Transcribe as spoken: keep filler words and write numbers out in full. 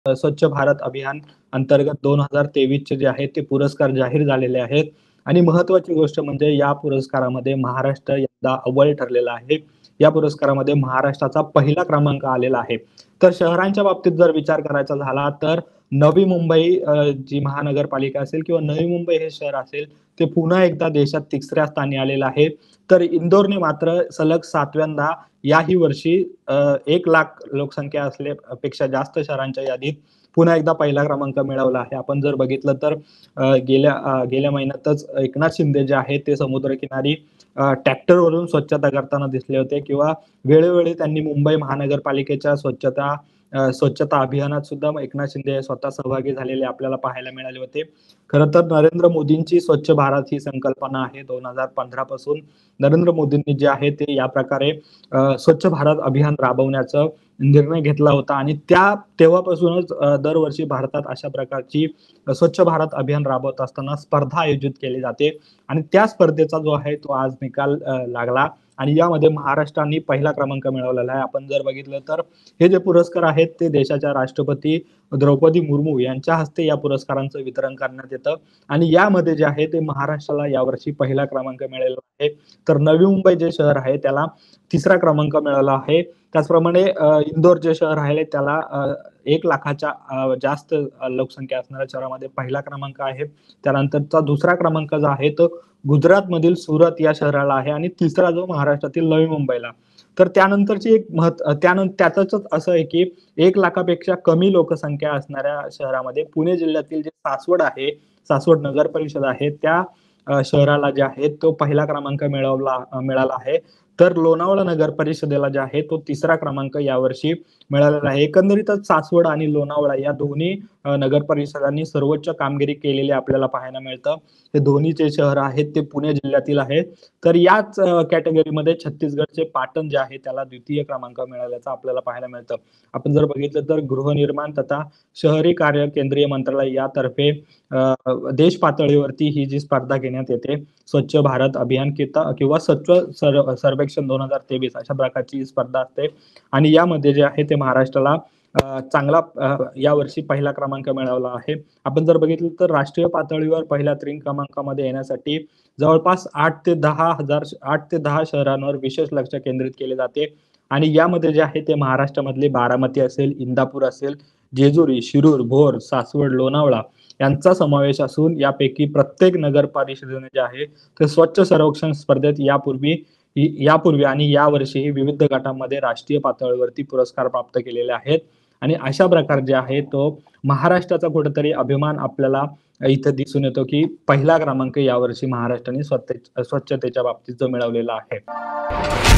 स्वच्छ भारत अभियान अंतर्गत दोन हजार तेवीस चे जे आहेत ते पुरस्कार जाहीर झालेले आहेत आणि महत्त्वाची गोष्ट म्हणजे या पुरस्कारामध्ये महाराष्ट्र यंदा अव्वल ठरलेला आहे. या पुरस्कारामध्ये महाराष्ट्राचा पहिला क्रमांक आलेला आहे. तर शहरांच्या बाबतीत जर विचार करायचा झाला तर नवी मुंबई अ, जी महानगरपालिका असेल किंवा नवी मुंबई हे शहर असेल, ते पुन्हा एकदा देशात तिसऱ्या स्थानी आलेलं आहे. तर इंदोरने मात्र सलग सातव्यांदा याही वर्षी अ, एक लाख लोकसंख्या असल्यापेक्षा जास्त शहरांच्या यादीत पुन्हा एकदा पहिला क्रमांक मिळवला आहे. आपण जर बघितलं तर अ, गेल्या अ, गेल्या महिन्यातच एकनाथ शिंदे जे आहेत ते समुद्रकिनारी अ, ट्रॅक्टरवरून स्वच्छता करताना दिसले होते किंवा वेळोवेळी त्यांनी मुंबई महानगरपालिकेच्या स्वच्छता अ, स्वच्छता अभियानात सुद्धा एकनाथ शिंदे स्वतः सहभागी झालेले आपल्याला पाहायला मिळाले होते. खरं तर नरेंद्र मोदींची स्वच्छ भारत ही संकल्पना आहे दोन हजार पंधरा पासून नरेंद्र मोदींनी जे आहे ते या प्रकारे अ, स्वच्छ भारत अभियान राबवण्याचा निर्णय घेतला होता आणि त्या तेव्हापासूनच अ, दरवर्षी भारतात अशा प्रकारची स्वच्छ भारत अभियान राबवत असताना स्पर्धा आयोजित केली जाते आणि त्या स्पर्धेचा जो आहे तो आज निकाल अ, लागला आणि यामध्ये महाराष्ट्राने पहिला क्रमांक मिळवलेला आहे. आपण जर बघितलं तर हे जे पुरस्कार आहेत ते देशाच्या राष्ट्रपती द्रौपदी मुर्मू यांच्या हस्ते या पुरस्कारांचं वितरण करण्यात येतं आणि यामध्ये जे आहे ते महाराष्ट्राला यावर्षी पहिला क्रमांक मिळालेला आहे. तर नवी मुंबई जे शहर आहे त्याला तिसरा क्रमांक मिळाला आहे. त्याचप्रमाणे अ, इंदोर जे शहर आहे त्याला अ, एक लाखाच्या अ, जास्त लोकसंख्या असणाऱ्या शहरामध्ये पहिला क्रमांक आहे. त्यानंतरचा दुसरा क्रमांक जो आहे तो गुजरातमधील सुरत या शहराला आहे आणि तिसरा जो महाराष्ट्रातील नवी मुंबईला. तर त्यानंतरची एक महत् त्यानंतर त्यातच असं आहे की एक लाखापेक्षा कमी लोकसंख्या असणाऱ्या शहरामध्ये पुणे जिल्ह्यातील जे सासवड आहे, सासवड नगर परिषद आहे त्या अ, शहराला जे आहे तो पहिला क्रमांक मिळवला मिळाला आहे. तर लोणावळा नगर परिषदेला जे आहे तो तिसरा क्रमांक यावर्षी मिळालेला आहे. एकंदरीतच सासवड आणि लोणावळा या दोन्ही अ, नगर परिषदांनी सर्वोच्च कामगिरी केलेली आपल्याला पाहायला मिळतं. हे दोन्हीचे शहर आहेत ते पुणे जिल्ह्यातील आहेत. तर याच अ, कॅटेगरीमध्ये छत्तीसगडचे पाटण जे आहे त्याला द्वितीय क्रमांक मिळाल्याचं आपल्याला पाहायला मिळतं. आपण जर बघितलं तर गृहनिर्माण तथा शहरी कार्य केंद्रीय मंत्रालय यातर्फे अ, देश पातळीवरती ही जी स्पर्धा घेण्यात येते, स्वच्छ भारत अभियान किता किंवा स्वच्छ सर्व सर्वेक्षण दोन हजार तेवीस अशा प्रकारची स्पर्धा असते आणि यामध्ये जे आहे ते महाराष्ट्राला अ, चांगला अ, यावर्षी पहिला क्रमांक मिळवला आहे. आपण जर बघितलं तर राष्ट्रीय पातळीवर पहिल्या तीन क्रमांकामध्ये येण्यासाठी जवळपास आठ ते दहा हजार आठ ते दहा शहरांवर विशेष लक्ष केंद्रित केले जाते आणि यामध्ये जे आहे ते महाराष्ट्रामधले बारामती असेल, इंदापूर असेल, जेजुरी, शिरूर, भोर, सासवड, लोणावळा यांचा समावेश असून यापैकी प्रत्येक नगर परिषदेने जे आहे ते स्वच्छ सर्वेक्षण स्पर्धेत यापूर्वी यापूर्वी आणि यावर्षीही विविध गटांमध्ये राष्ट्रीय पातळीवरती पुरस्कार प्राप्त केलेले आहेत आणि अशा प्रकारे जे आहे तो महाराष्ट्राचा कुठेतरी अभिमान आपल्याला इथे दिसून येतो की पहिला क्रमांक यावर्षी महाराष्ट्राने स्वच्छ स्वच्छतेच्या बाबतीत जो मिळवलेला आहे.